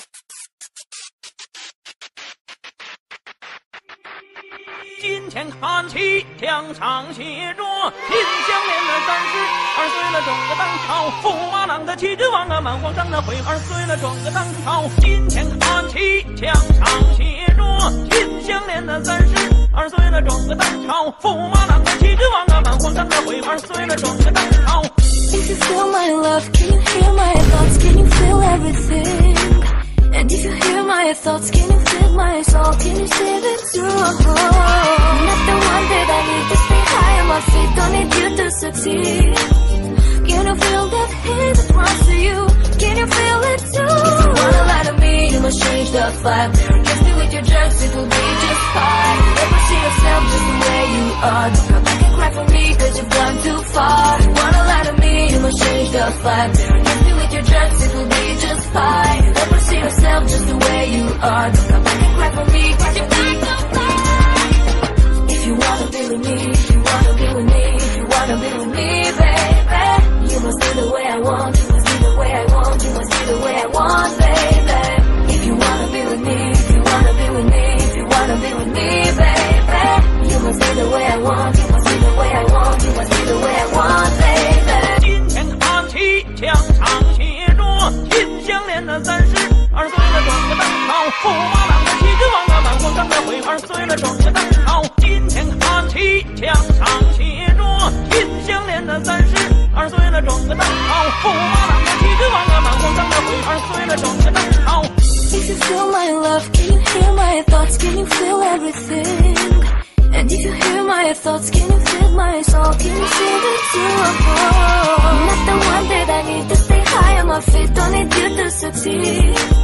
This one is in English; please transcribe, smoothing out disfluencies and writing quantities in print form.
金钱看齐，墙上写着金项链的战士，2岁了转个当朝，驸马郎的旗帜王啊，满皇上的徽，2岁了转个当朝。金钱看齐，墙上写着金项链的战士，2岁了转个当朝，驸马郎的旗帜王啊，满皇上的徽，2岁了转个当朝。 If you feel my love, can you hear my thoughts? Can you feel everything? And if you hear my thoughts, can you feel my soul? Can you see it too? I'm not the one that I need to stay high on my feet. Don't need you to succeed. Can you feel that hate that runs to you? Can you feel it too? If you wanna lie to me, you must change the vibe. Trust me with your drugs, it will be just fine. Never see yourself just the way you are. Don't come back and cry for me, cause you've gone too far. If you wanna lie to me, you must change the vibe. Trust me with your drugs, it will be just fine. Never see yourself just the way you are. Don't come back and cry for me, cause you've gone too far. If you wanna be with me, if you wanna be with me, if you wanna be with me, baby, you must be the way I want, you must be the way I want, you must be the way I want, baby. If you wanna be with me, if you wanna be with me, if you wanna be with me, baby, you must be the way I want, you must be the way I want, you must be the way I want, baby. 金钱看齐，墙上写着金项链的战士，2岁了转个当朝，驸马郎的旗帜王啊，满皇上的徽，2岁了转个当朝。金钱看齐，墙上写着金项链的战士，2岁了转个当朝，驸马郎的旗帜王啊，满皇上的徽，2岁了转个当朝。 If you feel my love, can you hear my thoughts? Can you feel everything? And if you hear my thoughts, can you feel my soul? Can you see it too? I'm not the one that I need to stay high on my feet. Don't need you to succeed.